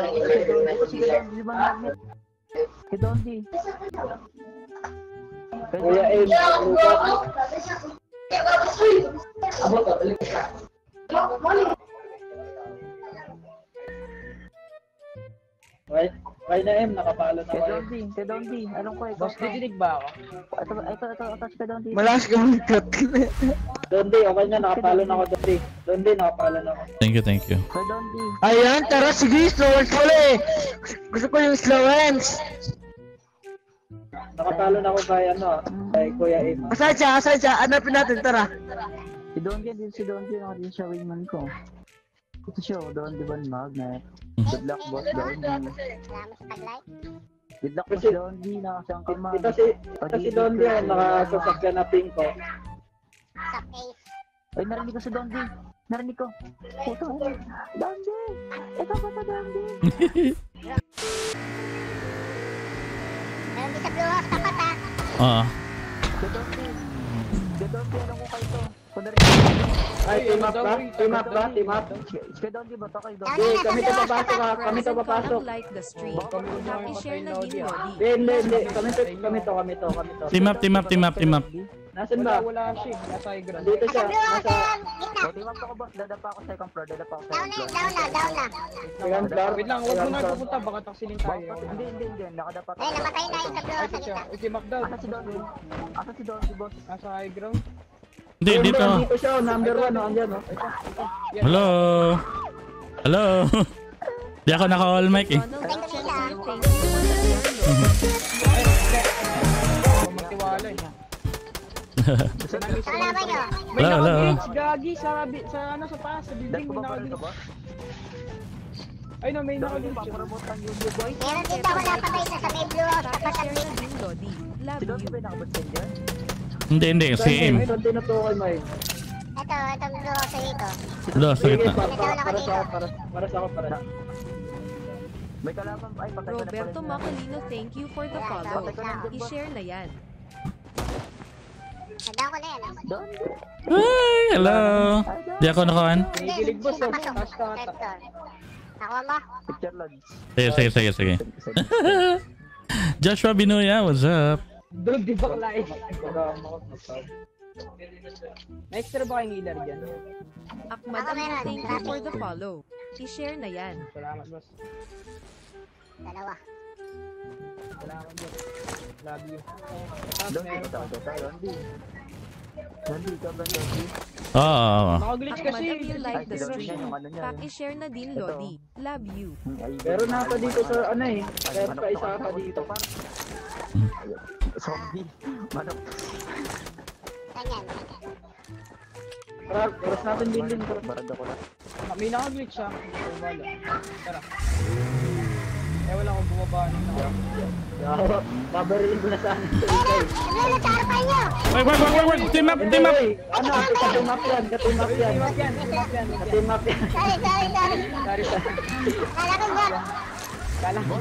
Si Dondi. Kuya M, Kay na M, nakapalo na kayo. Si Dondi, anong ko? Boss, didinig ba ako? Ito, si Dondi. Malakas ka mag-cut. Dondi, okay na, nakapalo na ako Dondi. Dondi, nakapalo na ako. Thank you, thank you. Si Dondi. Ayan, tara, sige, slow hands pala eh. Gusto ko yung slow hands. Nakapalo na ako kay kay Kuya M. Asan siya? Hanapin natin, tara. Si Dondi, nakadin siya wingman ko. Ito siya, Dondi Van Magnet. Good luck, boss Dondi. Good luck, boss Dondi, nakasang ka man. Ito si Dondi, nakasasakyan na pink ko. Ay, narinig ko si Dondi. Narinig ko. Puto, Dondi! Ito ba sa Dondi? Meron din sa Blue House, tapat ha. Oo. Si Dondi, alam ko kayo to. Ay, team up ba? Team up ba? Team up? Si Dondi ba to kay Dondi? Hindi, kami to papasok ha. Kami to papasok. Like the stream. Happy share na din Lodi. Hindi. Kami to. Team up. Nasaan ba? Wala siya, nasa high ground. Dito siya. Blue House, Nasa gitna. O, team up ako, boss. Dadapa ako second floor. Down na. second floor. Wait lang, huwag mo na pupunta, baka taksilin tayo. Hindi. Nakadapa Ay, namatay na yung sa Blue Ay, House sa siya, gitna. itim up daw. Asa si Dondi, boss? Nasa high ground. Hindi, dito. Dito siya, number 1 andyan Hello. Di ako naka-all mic eh. Donald Chelsea, thank you. Magtiwala eh. Saan naman nyo? May Hello. naka-glitch, gagi, sa taas, sa building, may naka-glitch. Ay no, may naka-glitch. Meron din ako napatay na sa may Blue House, tapat Happy ang share na din Lodi. Love Si Dondi you. ba yung nakabot dyan? Hindi, same. Ito, tinutukoy mo eh. itong Blue House dito. Sakit na. Para sa ako. May kalaban pa. Ay, patay ko na pala. Roberto Macalino, thank you for the follow. I-share na yan. Tandaan ko na yan. Dondi. Hi, hello. Di ako naka-on. Kinikilig boss, oh. Papasok. Taas ka Third ata. floor. Nakuha mo? Picture logs. Sige. Joshua Binuya, what's up? Doon, di ba klay? Na-extra ba kayong healer dyan? Ahmad Ako Amin, meron. thank you for the follow. I-share na yan. Salamat boss. Dalawa. Salamat boss. Love you. Dondi, patay ko tayo. Dondi, ikaw ba Dondi? Oo. Naka-glitch Ahmad kasi. Amin, like the Ay, stream. yung ano niya, I-share na din Lodi. Love you. Pero nasa dito sa Pero pa isa pa dito. Zombie. Manok. Saan yan? Cross natin building. Barad ako na. May naka-glitch siya. Wala. Tara. Wala akong bumaba ng Babarilin ko na sana. Blue, sa harapan nyo! Wait. Team up. Team up yan. Ka-team up yan. Sorry. Kala ko bot. Kala ko.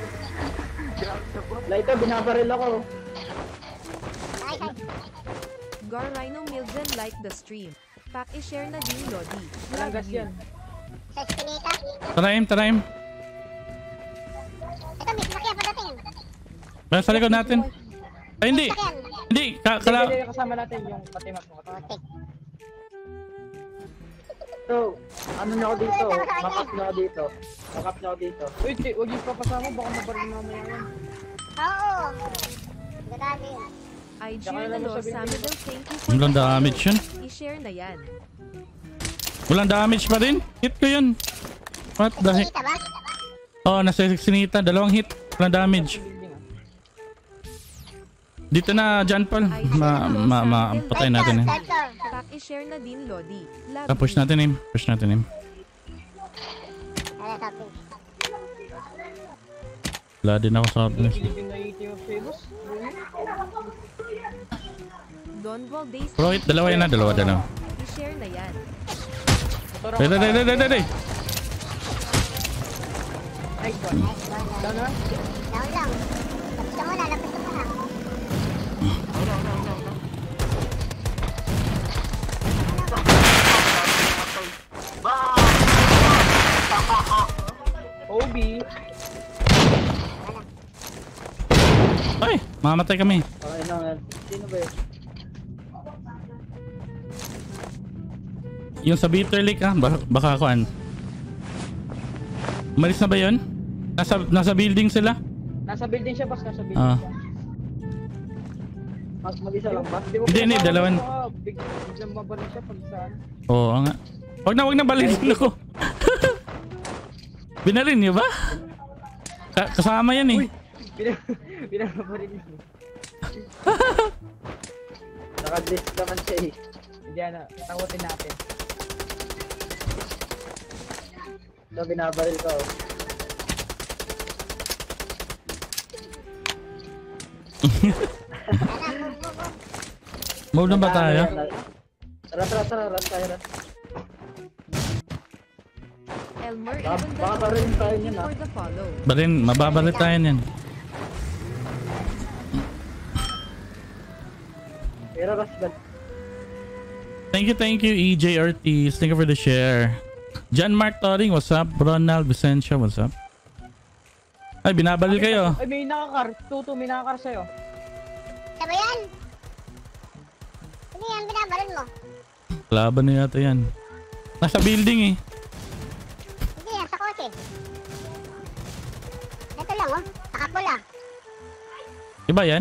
Laito, binabaril ako. Ay. Gar Rhino Milden, like the stream. I-share na din Lodi. Love Langgas you. yan. Sa Espinita. Taraim. Ito, may sasakyan pagdating. Basta sa likod natin. Ay, hindi. Hindi. Hindi, kasama natin yung patimap mo. So, ano nyo ako dito? Makap nyo ako dito. Wait, huwag yung papasama. Baka mabaril na mo yan. Oo. Grabe yun. I-share na Lord Samuel, thank you for Walang the follow. damage yun. I-share na yan. Walang damage pa rin. Hit ko yun. What the heck? Espinita ba? Oh, nasa sinita. 2 hit. Walang damage. Dito na, John Paul. Patay natin eh. Third floor. I-share na din Lodi. Love Push you. natin eh. Wala, top page. Wala din ako sa hotness. Hindi na yung famous. Don Valdez. Bro, hit. Dalawa. I-share na yan. Day. Nice one. Down na? Down lang. Lapis ka muna. OB. Ay, mamatay kami. Okay na yan. Sino ba yun? Yung sa Bitter Lake ah, baka kuan. Umalis na ba yun? Nasa building sila? Nasa building siya, boss. Nasa building Ah. siya. Mag-isa lang ba? Di mo Hindi, pinasama dalawan. ko, biglang mabaril siya pag saan. Oo nga. Wag na balikin ako. Binalin niyo ba? Kasama yan eh. Pinamabaril niya. Naka-list naman siya eh. Hindi, ano, tawatin natin. So, binabaril ko. Move na ba tayo? Tara, run tayo, run. Elmer Baka Ibon parin tayo niyan, for the follow. Barin, mababalit tayo niyan. Pero rush ba? Thank you EJ Ortiz. Thank you for the share. John Mark Toring, what's up? Ronald Vicencio, what's up? Ay, binabalil kayo. Ay, may nakakar. Tuto, may nakakar sa'yo. Sabi yan? Hindi yan, binabaril mo. Laban na yata yan. Nasa building eh. Hindi yan, sa kotse. Ito lang oh, nakapula. Iba yan?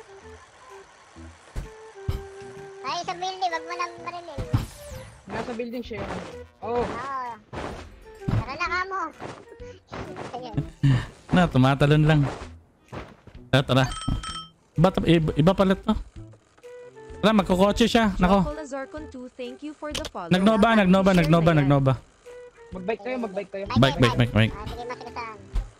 Ay, sa building, wag mo nang barilin. Nasa building siya. Oh, Oo. Tara na ka mo. Ayun. Na, tumatalon lang. Tara. Iba pala to. Tara, magkukotse siya. Nako. Chocolate Azarcon 2, thank you for the follow. Nagnova. magbike kayo. Bike. Ah, sige, masigasan.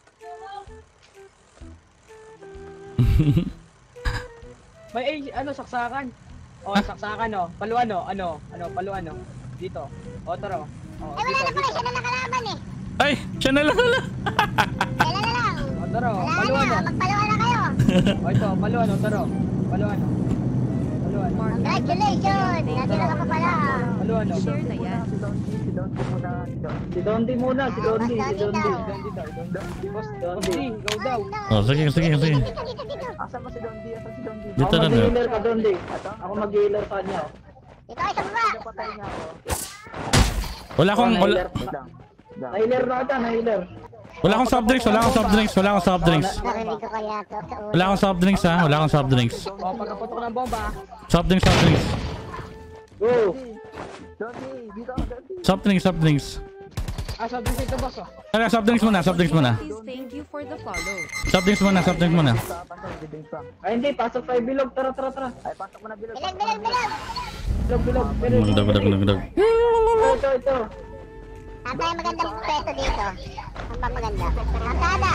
May, ano, saksakan. Oh, saksakan, oh. Paluan, oh. Paluan, oh. Dito. Oh, tara. Oh, Ay, wala na pala, siya na nakalaban eh. Ay, siya na lang pala. Kailan na lang. Oh, tara, oh. Wala Paluan, na, oh. magpaluan na kayo. Oh, ito, paluan, oh. Tara. Paluan, oh. Paluan. Congratulations! Natira ka pa pala. Paluan, oh. Share na yan. Si Dondi muna, si Dondi. Dondi daw. Boss, Dondi, go daw. Oh, sige. Dito. Asa ba si Dondi? Dito Ako na na. mag-healer ka, Dondi. Ako mag-healer sa kanya. Dito kayo sa baba. Patay niya ako. Wala akong Wait lang. Na-healer na ka, na-healer. wala akong soft drinks. Narinig ko kaya to sa ulo. Wala akong soft drinks ha. Oh, pagkaputok ng bomba. Soft drinks. Go! Dondi, dito. Soft drinks. Ah, sabi dito, boss, oh. Tara, soft drinks muna. Please, thank you for the follow. Soft drinks muna. Ay hindi, pasok tayo bilog. Tara. Ay, pasok mo na bilog. Bilag. Bilog. Ito. Saan tayo magandang pwesto dito? Ang papaganda. Kalsada.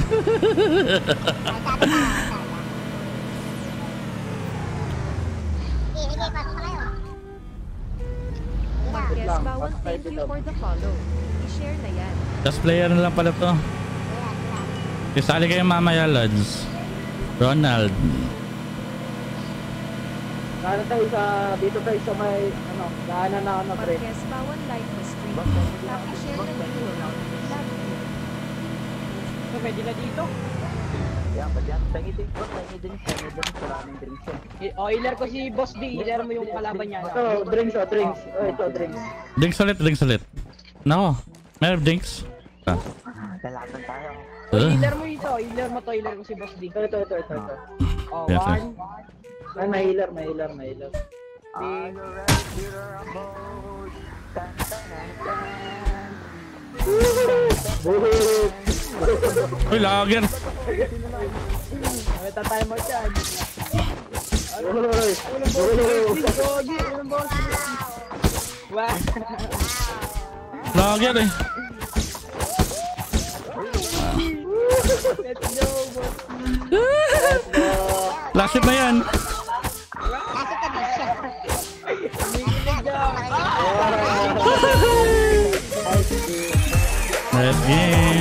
Sige, pasok na kayo. Yes, Bawal, thank you for the follow. I-share na yan. Just player na lang pala to. Isali kayo mamaya, lads. Ronald. Dito tayo sa may, daanan na ano, pre. Yes, Bawal, like the stream. I-share na video. Love you. So, pwede na dito. Yan, ba dyan? Tangitin. Maraming drinks yan. Oh, healer ko si Boss D. Healer mo yung kalaban niya. Ito, drinks. Ito, drinks. Drinks ulit. Nako. Meron drinks. Ah. Lalaban tayo. Healer mo ito. Healer mo to. Healer ko si Boss D. Ito. Oh, Yes, one. Ay, may healer. Are you ready to rumble? Tan, tan, tan, tan. Uy, lager. May tatay mo dyan. Uy! Wow. Lager eh. Let's go, boss. Last hit na yan. Nasa tabi siya. Let's game.